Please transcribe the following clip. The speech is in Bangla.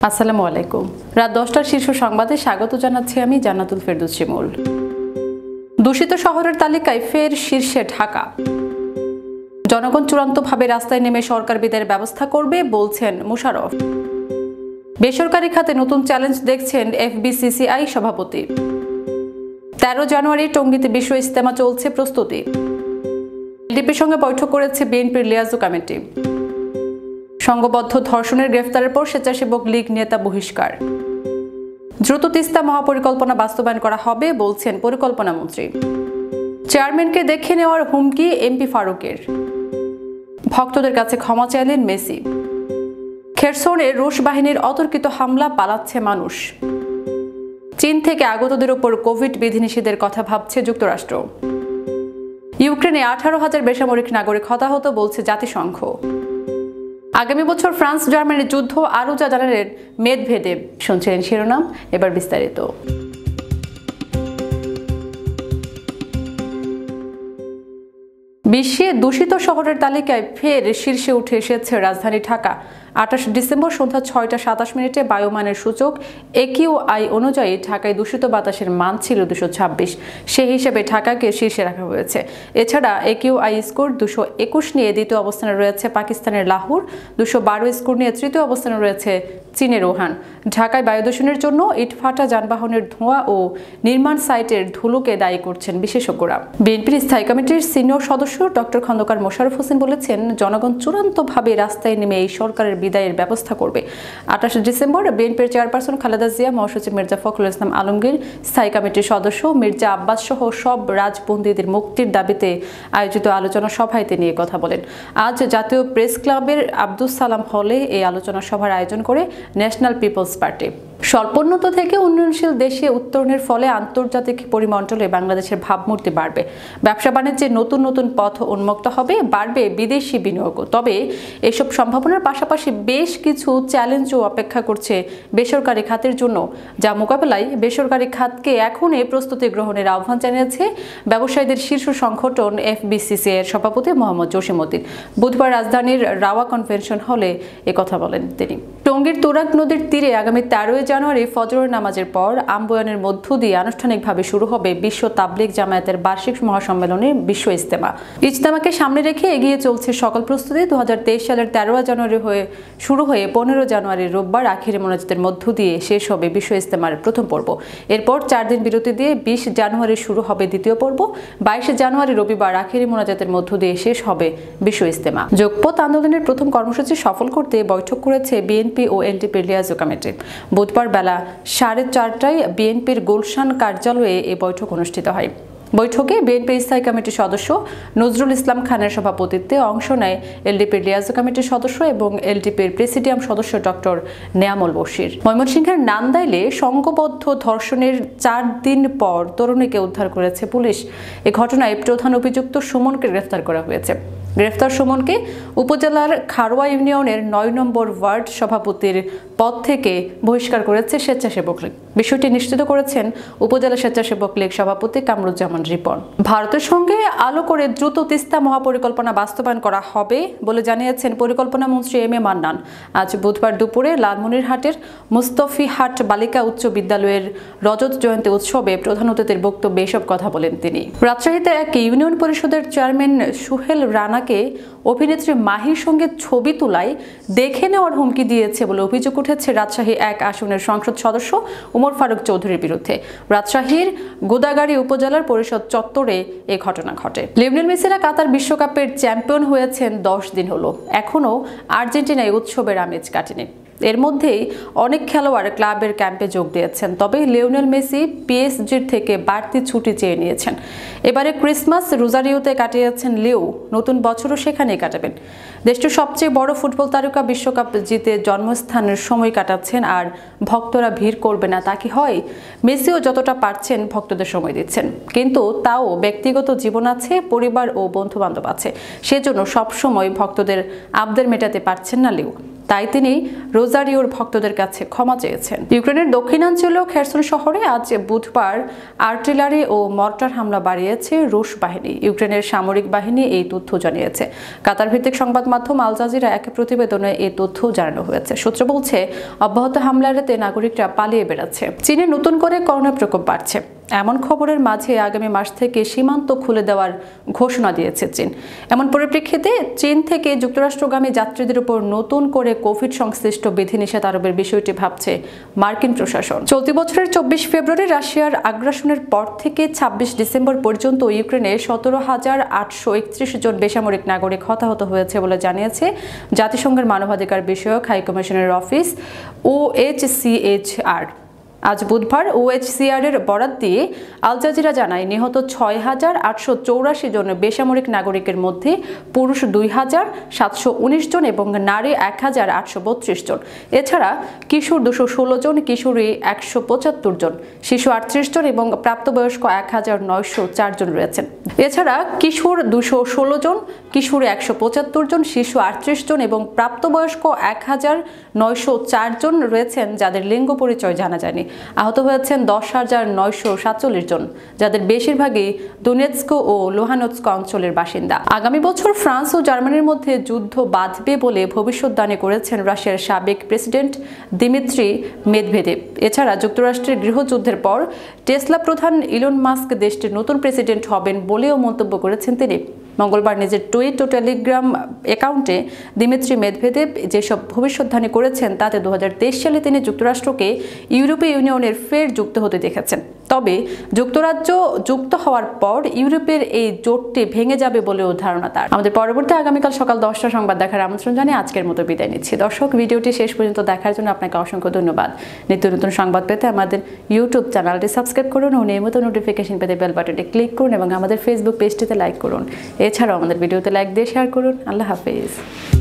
আসসালামু আলাইকুম। রাত 10টার শীর্ষ সংবাদে স্বাগত জানাচ্ছি আমি জান্নাতুল ফেরদৌস শিমুল। দূষিত শহরের তালিকায় ফের শীর্ষে ঢাকা। জনগণ চূড়ান্তভাবে রাস্তায় নেমে সরকার বিদায়ের ব্যবস্থা করবে বলছেন মোশাররফ। বেসরকারি খাতে নতুন চ্যালেঞ্জ দেখছেন এফবিসিসিআই সভাপতি। 13 জানুয়ারি টঙ্গীতে বিশ্ব ইজতেমা চলছে প্রস্তুতি। এলডিপির সঙ্গে বৈঠক করেছে বিএনপির লিয়াজু কমিটি। সংঘবদ্ধ ধর্ষণের গ্রেফতারের পর স্বেচ্ছাসেবক লীগ নেতা বহিষ্কার। দ্রুত তিস্তা মহাপরিকল্পনা বাস্তবায়ন করা হবে বলছেন পরিকল্পনা মন্ত্রী। চেয়ারম্যানকে দেখে নেওয়ার হুমকি এমপি ফারুকের। ভক্তদের কাছে ক্ষমা চাইলেন মেসি। খেরসনে রুশ বাহিনীর অতর্কিত হামলা, পালাচ্ছে মানুষ। চীন থেকে আগতদের উপর কোভিড বিধিনিষেধের কথা ভাবছে যুক্তরাষ্ট্র। ইউক্রেনে 18,000 বেসামরিক নাগরিক হতাহত বলছে জাতিসংঘ। আগামী বছর ফ্রান্স জার্মানির যুদ্ধ আরও যা জানালেন মেদভেদেব। শুনছিলেন শিরোনাম, এবার বিস্তারিত। বিশ্বে দূষিত শহরের তালিকায় ফের শীর্ষে উঠে এসেছে রাজধানী ঢাকা। 28 ডিসেম্বর সন্ধ্যা 6টা 27 বায়ুমানের সূচক AQI অনুযায়ী ঢাকায় দূষিত বাতাসের মান ছিল 226। সেই হিসেবে ঢাকাকে শীর্ষে রাখা হয়েছে। এছাড়া AQI স্কোর 221 নিয়ে দ্বিতীয় অবস্থানে রয়েছে পাকিস্তানের লাহোর, 212 স্কোর নিয়ে তৃতীয় অবস্থানে রয়েছে চীনের উহান। ঢাকায় বায়ু দূষণের জন্য ইটফাটা যানবাহনের ধোঁয়া ও নির্মাণ সাইটের ধুলোকে দায়ী করছেন বিশেষজ্ঞরা। বিএনপির স্থায়ী কমিটির সিনিয়র সদস্য ডক্টর খন্দকার মোশাররফ হোসেন বলেছেন, জনগণ চূড়ান্তভাবে রাস্তায় নেমে এই সরকারের বিদায়ের ব্যবস্থা করবে। 28 ডিসেম্বর বিএনপির চেয়ারপারসন খালেদা জিয়া, মহাসচিব মির্জা ফখরুল ইসলাম আলমগীর, স্থায়ী কমিটির সদস্য মির্জা আব্বাস সহ সব রাজবন্দীদের মুক্তির দাবিতে আয়োজিত আলোচনা সভায় তিনি কথা বলেন। আজ জাতীয় প্রেস ক্লাবের আব্দুস সালাম হলে এই আলোচনা সভার আয়োজন করে ন্যাশনাল পিপলস পার্টি। স্বল্পোন্নত থেকে উন্নয়নশীল দেশে উত্তরণের ফলে আন্তর্জাতিক পরিমণ্ডলে বাংলাদেশের ভাবমূর্তি বাড়বে, ব্যবসা বাণিজ্যে নতুন নতুন পথ উন্মুক্ত হবে, বাড়বে বিদেশি বিনিয়োগ। তবে এসব সম্ভাবনার পাশাপাশি বেশ কিছু চ্যালেঞ্জও অপেক্ষা করছে বেসরকারি খাতের জন্য, যা মোকাবেলায় বেসরকারি খাতকে এখনই প্রস্তুতি গ্রহণের আহ্বান জানিয়েছে ব্যবসায়ীদের শীর্ষ সংগঠন এফবিসিসিআই এর সভাপতি মোহাম্মদ জসিমউদ্দিন। বুধবার রাজধানীর রাওয়া কনভেনশন হলে একথা বলেন তিনি। টঙ্গীর তুরাগ নদীর তীরে আগামী 13 জানুয়ারি ফজরের নামাজের পর আম্বয়ানের মধ্য দিয়ে আনুষ্ঠানিকভাবে শুরু হবে বিশ্ব তাবলিগ জামায়াতের বার্ষিক মহাসম্মেলনের বিশ্ব ইজতেমা। ইজতেমাকে সামনে রেখে এগিয়ে চলছে সকল প্রস্তুতি। 2023 সালের 13 জানুয়ারি শুরু হয়ে 15 জানুয়ারি রোববার আখিরি মোনাজাতের মধ্য দিয়ে শেষ হবে বিশ্ব ইজতেমার প্রথম পর্ব। এরপর 4 দিন বিরতি দিয়ে 20 জানুয়ারি শুরু হবে দ্বিতীয় পর্ব। 22 জানুয়ারি রবিবার আখিরি মোনাজাতের মধ্য দিয়ে শেষ হবে বিশ্ব ইজতেমা। যোগপথ আন্দোলনের প্রথম কর্মসূচি সফল করতে বৈঠক করেছে বিএনপি ও এলডিপির লিয়াজু কমিটি। বুধবার বেলা 4:30টায় বিএনপির গুলশান কার্যালয়ে এই বৈঠক অনুষ্ঠিত হয়। বৈঠকে বিএনপির স্থায়ী কমিটির সদস্য নজরুল ইসলাম খানের সভাপতিত্বে অংশ নেয় এলডিপির লিয়াজু কমিটির সদস্য এবং এলডিপির প্রেসিডিয়াম সদস্য ডক্টর নেয়ামুল বশির। ময়মনসিংহের নান্দাইলে সংঘবদ্ধ ধর্ষণের 4 দিন পর তরুণীকে উদ্ধার করেছে পুলিশ। এ ঘটনায় প্রধান অভিযুক্ত সুমনকে গ্রেফতার করা হয়েছে। গ্রেফতার সুমনকে উপজেলার খারোয়া ইউনিয়নের 9 নম্বর ওয়ার্ড সভাপতির পদ থেকে বহিষ্কার করেছে স্বেচ্ছাসেবক লীগ। বিষয়টি নিশ্চিত করেছেন উপজেলা স্বেচ্ছাসেবক লীগ সভাপতি কামরুজ্জামান রিপন। ভারতের সঙ্গে আলো করে দ্রুত তিস্তা মহাপরিকল্পনা বাস্তবায়ন করা হবে বলে জানিয়েছেন পরিকল্পনা মন্ত্রী এম এ মান্নান। আজ বুধবার দুপুরে লালমনিরহাটের মুস্তফিহাট বালিকা উচ্চ বিদ্যালয়ের রজত জয়ন্তী উৎসবে প্রধান অতিথির বক্তব্যে এসব কথা বলেন তিনি। রাজশাহীতে এক ইউনিয়ন পরিষদের চেয়ারম্যান সুহেল রানাকে অভিনেত্রী মাহির সঙ্গে ছবি তোলায় দেখে নেওয়ার হুমকি দিয়েছে বলে অভিযোগ উঠেছে রাজশাহী 1 আসনের সংসদ সদস্য ওমর ফারুক চৌধুরীর বিরুদ্ধে। রাজশাহীর গোদাগাড়ী উপজেলার পরিষদ চত্বরে এই ঘটনা ঘটে। লিওনেল মেসিরা কাতার বিশ্বকাপের চ্যাম্পিয়ন হয়েছেন 10 দিন হলো, এখনও আর্জেন্টিনায় উৎসবের আমেজ কাটেনি। এর মধ্যেই অনেক খেলোয়াড় ক্লাবের ক্যাম্পে যোগ দিয়েছেন। তবে লিওনেল মেসি পিএসজির থেকে বাড়তি ছুটি চেয়ে নিয়েছেন। এবারে ক্রিসমাস রোজারিওতে কাটিয়েছেন লিও, নতুন বছরও সেখানেই কাটাবেন। দেশটির সবচেয়ে বড় ফুটবল তারকা বিশ্বকাপ জিতে জন্মস্থানের সময় কাটাচ্ছেন, আর ভক্তরা ভিড় করবে না তা কি হয়? মেসিও যতটা পারছেন ভক্তদের সময় দিচ্ছেন, কিন্তু তাও ব্যক্তিগত জীবন আছে, পরিবার ও বন্ধু বান্ধব আছে, সেজন্য সবসময় ভক্তদের আবদার মেটাতে পারছেন না লিও। তাই তিনি রোজারিওর ভক্তদের কাছে ক্ষমা চেয়েছেন। ইউক্রেনের দক্ষিণাঞ্চলীয় খেরসন শহরে আজ বুধবার আর্টিলারি ও মর্টার হামলা বাড়িয়েছে রুশ বাহিনী। ইউক্রেনের সামরিক বাহিনী এই তথ্য জানিয়েছে। কাতার ভিত্তিক সংবাদ মাধ্যম আল জাজিরা এক প্রতিবেদনে এই তথ্য জানানো হয়েছে। সূত্র বলছে, অব্যাহত হামলা এড়াতে নাগরিকরা পালিয়ে বেড়াচ্ছে। চীনে নতুন করে করোনা প্রকোপ বাড়ছে। এমন খবরের মাঝে আগামী মাস থেকে সীমান্ত খুলে দেওয়ার ঘোষণা দিয়েছে চীন। এমন পরিপ্রেক্ষিতে চীন থেকে যুক্তরাষ্ট্রগামী যাত্রীদের উপর নতুন করে কোভিড সংশ্লিষ্ট বিধিনিষেধ আরোপের বিষয়টি ভাবছে মার্কিন প্রশাসন। চলতি বছরের 24 ফেব্রুয়ারি রাশিয়ার আগ্রাসনের পর থেকে 26 ডিসেম্বর পর্যন্ত ইউক্রেনে 17,831 জন বেসামরিক নাগরিক হতাহত হয়েছে বলে জানিয়েছে জাতিসংঘের মানবাধিকার বিষয়ক হাইকমিশনের অফিস OHCHR। আজ বুধবার OHCR এর বরাত দিয়ে আল জাজিরা জানায়, নিহত 6,884 জন বেসামরিক নাগরিকের মধ্যে পুরুষ 2,719 জন এবং নারী 1,832 জন। এছাড়া কিশোর 216 জন, কিশোরী 175 জন, শিশু 38 জন এবং প্রাপ্তবয়স্ক 1,904 জন রয়েছেন। এছাড়া কিশোর 216 জন, কিশোরী 175 জন, শিশু 38 জন এবং প্রাপ্তবয়স্ক 1,904 জন রয়েছেন যাদের লিঙ্গ পরিচয় জানা যায়নি। আহত হয়েছেন 10,947 জন, যাদের বেশিরভাগই দোনেৎস্ক ও লুহানস্ক অঞ্চলের বাসিন্দা। আগামী বছর ফ্রান্স ও জার্মানির মধ্যে যুদ্ধ বাঁধবে বলে ভবিষ্যদ্বাণী করেছেন রাশিয়ার সাবেক প্রেসিডেন্ট দিমিত্রি মেদভেদেভ। এছাড়া যুক্তরাষ্ট্রের গৃহযুদ্ধের পর টেসলা প্রধান ইলন মাস্ক দেশটির নতুন প্রেসিডেন্ট হবেন বলেও মন্তব্য করেছেন তিনি। মঙ্গলবার নিজের টুইট ও টেলিগ্রাম অ্যাকাউন্টে দিমিত্রি মেদভেদেভ যেসব ভবিষ্যদ্বাণী করেছেন তাতে 2023 সালে তিনি যুক্তরাষ্ট্রকে ইউরোপীয় ইউনিয়নের ফের যুক্ত হতে দেখেছেন। তবে যুক্তরাজ্য যুক্ত হওয়ার পর ইউরোপের এই জোটটি ভেঙে যাবে বলেও ধারণা তার। আমাদের পরবর্তী আগামীকাল সকাল 10টা সংবাদ দেখার আমন্ত্রণ জানিয়ে আজকের মতো বিদায় নিচ্ছি। দর্শক, ভিডিওটি শেষ পর্যন্ত দেখার জন্য আপনাকে অসংখ্য ধন্যবাদ। নিত্য নতুন সংবাদ পেতে আমাদের ইউটিউব চ্যানেলটি সাবস্ক্রাইব করুন ও নিয়মিত নোটিফিকেশন পেতে বেল বাটনটি ক্লিক করুন এবং আমাদের ফেসবুক পেজটিতে লাইক করুন। এছাড়াও আমাদের ভিডিওতে লাইক দিয়ে শেয়ার করুন। আল্লাহ হাফেজ।